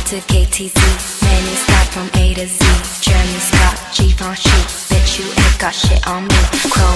to KTZ. Many start from A to Z. German, Scott, Givenchy. Bet you ain't got shit on me. Crow